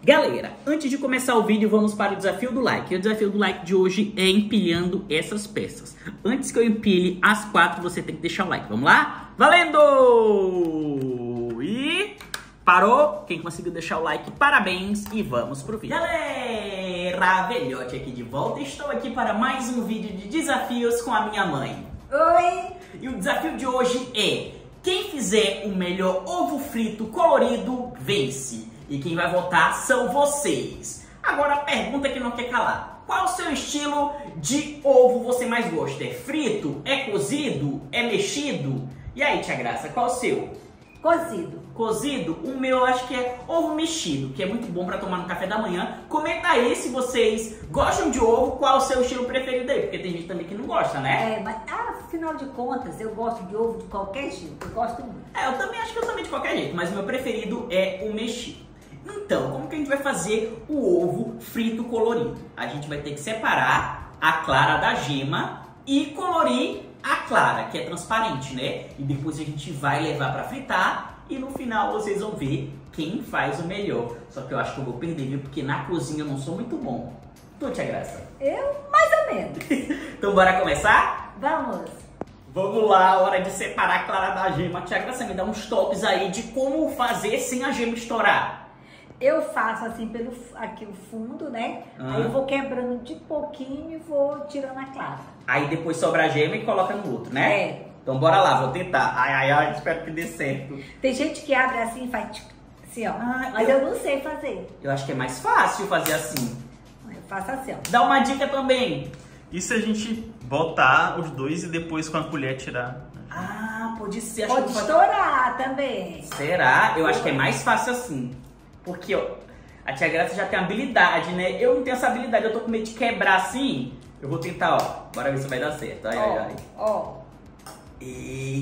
Galera, antes de começar o vídeo, vamos para o desafio do like. O desafio do like de hoje é empilhando essas peças. Antes que eu empilhe as 4, você tem que deixar o like. Vamos lá? Valendo! E parou? Quem conseguiu deixar o like, parabéns e vamos pro vídeo. Galera, velhote aqui de volta. Estou aqui para mais um vídeo de desafios com a minha mãe. Oi! E o desafio de hoje é: quem fizer o melhor ovo frito colorido vence. E quem vai votar são vocês. Agora a pergunta que não quer calar: qual o seu estilo de ovo você mais gosta? É frito? É cozido? É mexido? E aí, tia Graça, qual o seu? Cozido. Cozido? O meu eu acho que é ovo mexido, que é muito bom para tomar no café da manhã. Comenta aí se vocês gostam de ovo, qual o seu estilo preferido aí, porque tem gente também que não gosta, né? É, mas afinal de contas, eu gosto de ovo de qualquer jeito, eu gosto muito. Eu também acho que eu também de qualquer jeito, mas o meu preferido é o mexido. Então, como que a gente vai fazer o ovo frito colorido? A gente vai ter que separar a clara da gema e colorir a clara, que é transparente, né? E depois a gente vai levar para fritar e no final vocês vão ver quem faz o melhor. Só que eu acho que eu vou perder, viu? Porque na cozinha eu não sou muito bom. Tu, tia Graça? Eu, mais ou menos. Então bora começar? Vamos. Vamos lá, hora de separar a clara da gema. Tia Graça, me dá uns toques aí de como fazer sem a gema estourar. Eu faço assim pelo aqui o fundo, né? Aí eu vou quebrando de pouquinho e vou tirando a clara. Aí depois sobra a gema e coloca no outro, né? É. Então bora lá, vou tentar. Ai, espero que dê certo. Tem gente que abre assim e faz assim, ó. Ah, mas eu não sei fazer. Eu acho que é mais fácil fazer assim. Eu faço assim, ó. Dá uma dica também. E se a gente botar os dois e depois com a colher tirar? Ah, pode ser. Acho Pode que estourar também. Será? Eu acho que é mais fácil assim. Porque, ó, a tia Graça já tem habilidade, né? Eu não tenho essa habilidade, eu tô com medo de quebrar assim. Eu vou tentar, ó. Bora ver se vai dar certo. Ai. Ó. E...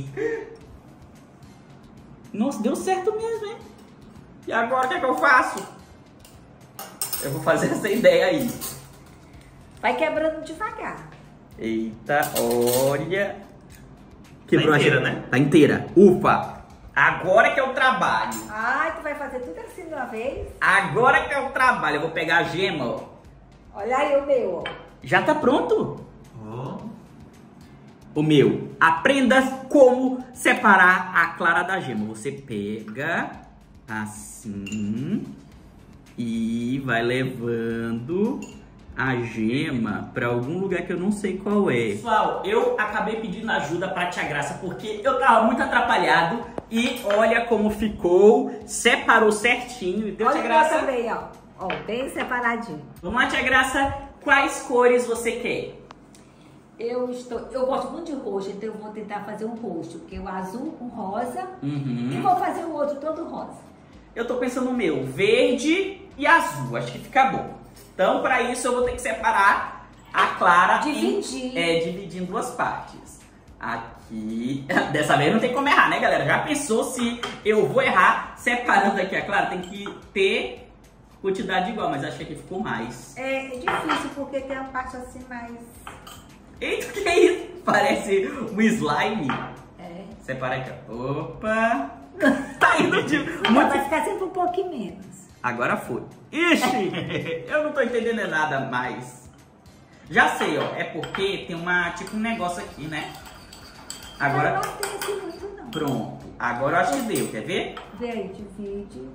Nossa, deu certo mesmo, hein? E agora o que é que eu faço? Eu vou fazer essa ideia aí. Vai quebrando devagar. Eita, olha. Quebrou Tá inteira, a gema, né? Tá inteira. Ufa! Agora que é o trabalho. Ai, tu vai fazer tudo assim de uma vez? Agora que é o trabalho. Eu vou pegar a gema, ó. Olha aí o meu, ó. Já tá pronto? Oh. O meu. Aprenda como separar a clara da gema. Você pega assim e vai levando a gema pra algum lugar que eu não sei qual é. Pessoal, eu acabei pedindo ajuda pra tia Graça porque eu tava muito atrapalhado e olha como ficou, separou certinho. Então, Olha tia o meu Graça, também, ó. Ó, bem separadinho. vamos lá, tia Graça, quais cores você quer? Eu gosto muito de roxo, então eu vou tentar fazer um roxo, que é o azul com rosa. E vou fazer o outro todo rosa. Eu tô pensando no meu, verde e azul, acho que fica bom. Então, para isso, eu vou ter que separar a clara Dividir. Dividir em duas partes. Aqui, dessa vez não tem como errar, né, galera? Já pensou se eu vou errar separando aqui a clara? Tem que ter quantidade igual, mas acho que aqui ficou mais. É difícil, porque tem uma parte assim mais... Eita, o que é isso? Parece um slime. É. Separa aqui, ó. Opa! Tá indo de... Muito... Vai ficar sempre um pouquinho menos. Agora foi. Ixi, eu não tô entendendo nada mais. Já sei, ó. É porque tem tipo um negócio aqui, né? Agora... Não tem assim muito, não. Pronto. Agora eu acho que deu. Quer ver? Vê aí, divide.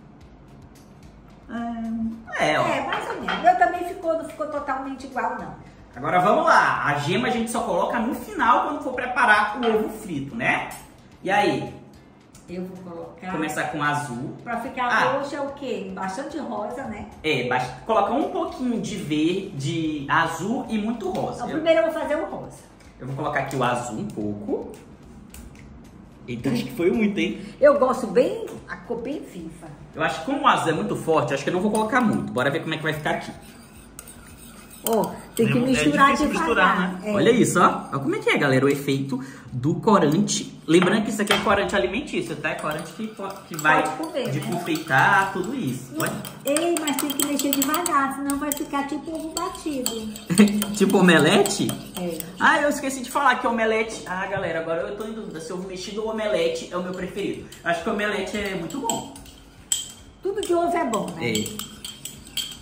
Ó. É, mais ou menos. Meu também não ficou totalmente igual, não. Agora vamos lá. A gema a gente só coloca no final quando for preparar o ovo frito, né? E aí? Eu vou colocar... Começar com azul. Pra ficar roxo é o quê? Bastante rosa, né? Coloca um pouquinho de verde, azul e muito rosa. Então, primeiro eu vou fazer o rosa. Eu vou colocar aqui o azul um pouco. Eita, acho que foi muito, hein? Eu gosto bem, a cor bem viva. Eu acho que como o azul é muito forte, acho que eu não vou colocar muito. Bora ver como é que vai ficar aqui. Ó, tem que misturar difícil devagar. misturar, né? Olha isso, ó. Olha como é que é, galera, o efeito do corante. Lembrando que isso aqui é corante alimentício, tá? É corante que vai Pode comer, de né? confeitar, tudo isso. Olha. Ei, mas tem que mexer devagar, senão vai ficar tipo ovo batido. Tipo omelete? É. Ah, eu esqueci de falar que omelete... Ah, galera, agora eu tô em dúvida se ovo mexido ou omelete é o meu preferido. Acho que omelete é muito bom. Tudo de ovo é bom, né? É.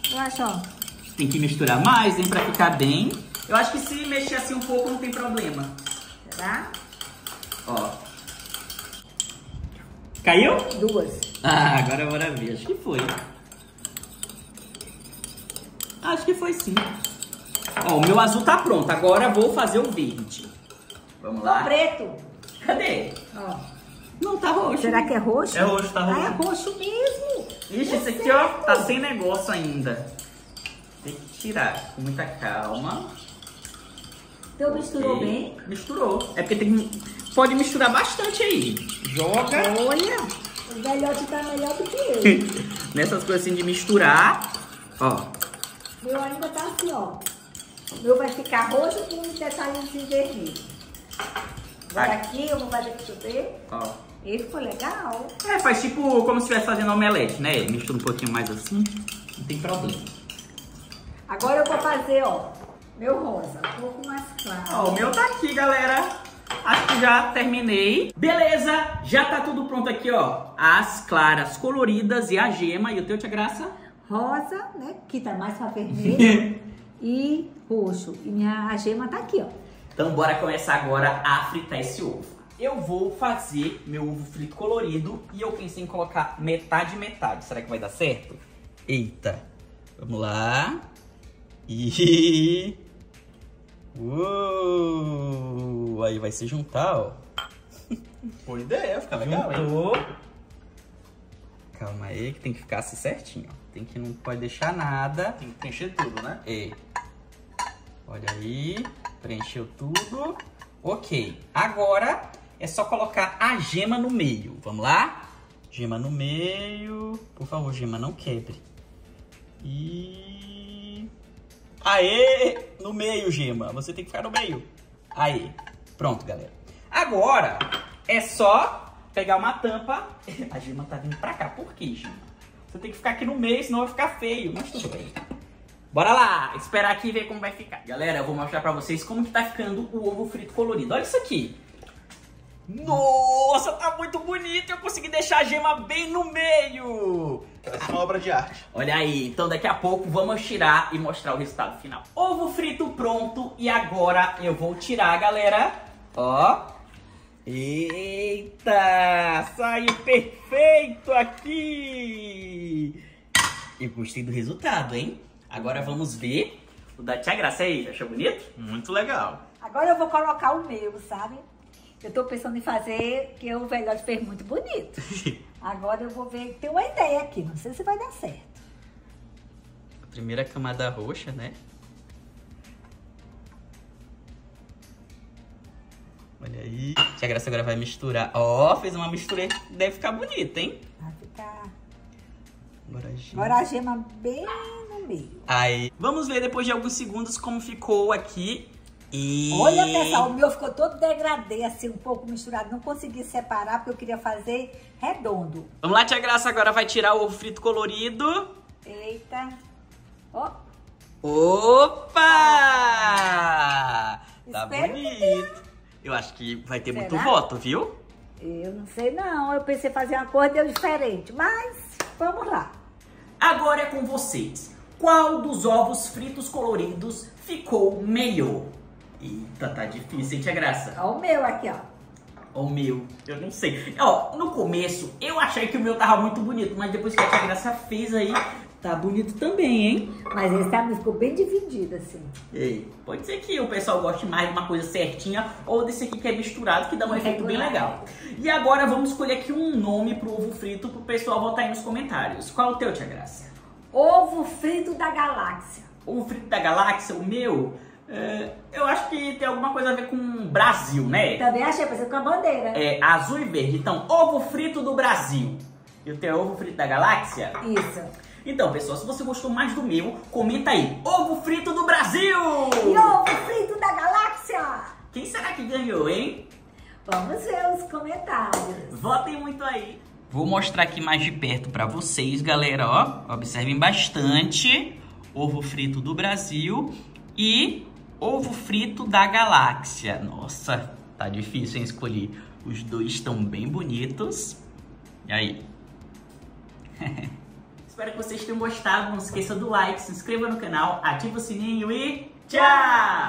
Eu acho, ó. Tem que misturar mais, hein, pra ficar bem. Eu acho que se mexer assim um pouco não tem problema. Será? Ó. Caiu? 2. Ah, agora bora ver. Acho que foi. Acho que foi sim. Ó, o meu azul tá pronto. Agora vou fazer o verde. Vamos lá. O preto. Cadê? Ó. Não, tá roxo. Será que é roxo? É roxo, tá roxo. Ah, é roxo mesmo. Ixi, esse aqui, ó, tá sem negócio ainda. Tem que tirar com muita calma. Então misturou Ok. bem? Misturou. É porque tem... pode misturar bastante aí. Joga. Olha, o velhote tá melhor do que eu. Nessas coisas assim de misturar. Ó. Meu ainda tá assim, ó. Meu vai ficar roxo com um detalhezinho vermelho. Agora aqui eu vou fazer que chover. Ó. Ele ficou legal. É, faz tipo como se estivesse fazendo omelete, né? Mistura um pouquinho mais assim. Não tem problema. Agora eu vou fazer, ó, meu rosa. Um pouco mais claro. Ó, o meu tá aqui, galera. Acho que já terminei. Beleza, já tá tudo pronto aqui, ó. As claras coloridas e a gema. E o teu, tia Graça? Rosa, né? Que tá mais pra vermelho. E roxo. E a gema tá aqui, ó. Então bora começar agora a fritar esse ovo. Eu vou fazer meu ovo frito colorido e eu pensei em colocar metade e metade. Será que vai dar certo? Eita. Vamos lá. E... Aí vai se juntar, ó. Boa ideia, fica legal, hein? Juntou. Calma aí que tem que ficar assim certinho, ó. Tem que não pode deixar nada. Tem que preencher tudo, né? É. Olha aí, preencheu tudo. Ok, agora é só colocar a gema no meio. Vamos lá? Gema no meio. Por favor, gema, não quebre. E... Aê! No meio, gema. Você tem que ficar no meio. Aê. Pronto, galera. Agora é só pegar uma tampa. A gema tá vindo pra cá. Por quê, gema? Você tem que ficar aqui no meio, senão vai ficar feio. Mas tudo bem. Bora lá, esperar aqui e ver como vai ficar. Galera, eu vou mostrar pra vocês como que tá ficando o ovo frito colorido. Olha isso aqui. Nossa, tá muito bonito. Eu consegui deixar a gema bem no meio. Parece uma obra de arte. Olha aí, então daqui a pouco vamos tirar e mostrar o resultado final. Ovo frito pronto e agora eu vou tirar, galera. Ó. Eita, saiu perfeito aqui. Eu gostei do resultado, hein? Agora vamos ver o da tia Graça aí. Achou bonito? Muito legal. Agora eu vou colocar o meu, sabe? Eu tô pensando em fazer, que o velhote fez muito bonito. Agora eu vou ver, tem uma ideia aqui, não sei se vai dar certo. A primeira camada roxa, né? Olha aí. Tia Graça agora vai misturar. Ó, fez uma mistura, deve ficar bonito, hein? Vai ficar... Agora a gema bem no meio. Aí, vamos ver depois de alguns segundos como ficou aqui. E... Olha, pessoal, o meu ficou todo degradê, assim, um pouco misturado. Não consegui separar porque eu queria fazer redondo. Vamos lá, tia Graça, agora vai tirar o ovo frito colorido. Eita. Ó. Opa! Tá Espero bonito. Eu acho que vai ter Será? muito voto, viu? Eu não sei não, eu pensei em fazer uma cor deu diferente, mas vamos lá. Agora é com vocês. Qual dos ovos fritos coloridos ficou melhor? Eita, tá difícil, hein, tia Graça? Ó o meu aqui, ó. O meu, eu não sei. Ó, no começo eu achei que o meu tava muito bonito, mas depois que a tia Graça fez aí, tá bonito também, hein? Mas esse também ficou bem dividido, assim. Ei, pode ser que o pessoal goste mais de uma coisa certinha ou desse aqui que é misturado, que dá um efeito bem legal. E agora vamos escolher aqui um nome pro ovo frito pro pessoal botar aí nos comentários. Qual é o teu, tia Graça? Ovo frito da galáxia. Ovo frito da galáxia, o meu... eu acho que tem alguma coisa a ver com Brasil, né? Também achei, parece com a bandeira. É azul e verde. Então, ovo frito do Brasil. E o teu ovo frito da galáxia? Isso. Então, pessoal, se você gostou mais do meu, comenta aí. Ovo frito do Brasil! E ovo frito da galáxia. Quem será que ganhou, hein? Vamos ver os comentários. Votem muito aí. Vou mostrar aqui mais de perto pra vocês, galera, ó. Observem bastante. Ovo frito do Brasil e ovo frito da galáxia. Nossa, tá difícil, hein, escolher. Os dois estão bem bonitos. E aí? Espero que vocês tenham gostado. Não esqueça do like, se inscreva no canal, ativa o sininho e tchau!